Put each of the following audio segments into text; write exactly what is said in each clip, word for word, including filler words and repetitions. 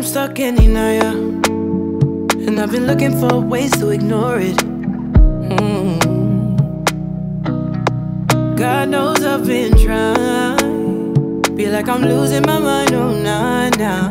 stuck in denial, and I've been looking for ways to ignore it. mm. God knows I've been trying. Feel like I'm losing my mind, oh nah, nah.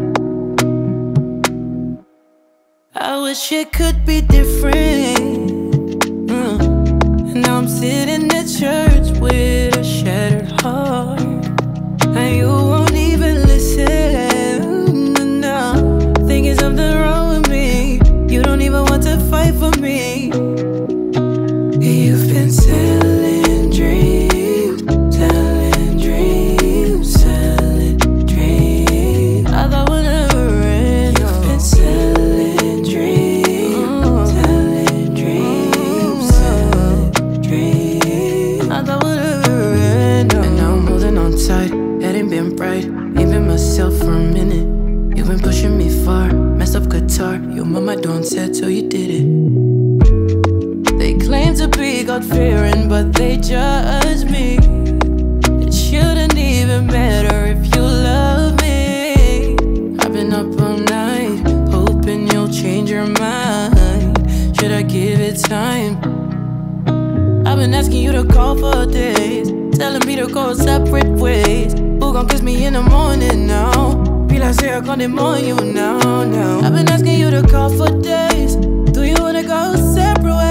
I wish it could be different. mm. And now I'm sitting at church with a shattered heart, and you won't even listen. No, thinking something wrong with me. You don't even want to fight for me. You've been selling dreams, selling dreams, selling dreams. I thought we'd never end. You've been selling dreams, selling dreams, selling dreams. I thought we'd never end. And now I'm holding on tight. Head ain't been bright, ain't been myself for a minute. You've been pushing me far, messed up guitar. Your mama don't said till you did it. They claim to be God-fearing, but they judge me. It shouldn't even matter if you love me. I've been up all night, hoping you'll change your mind. Should I give it time? I've been asking you to call for days, telling me to go separate ways. Who gon' kiss me in the morning now? Feel like say I can't demand you now, now. I've been asking you to call for days. Do you wanna go separate ways?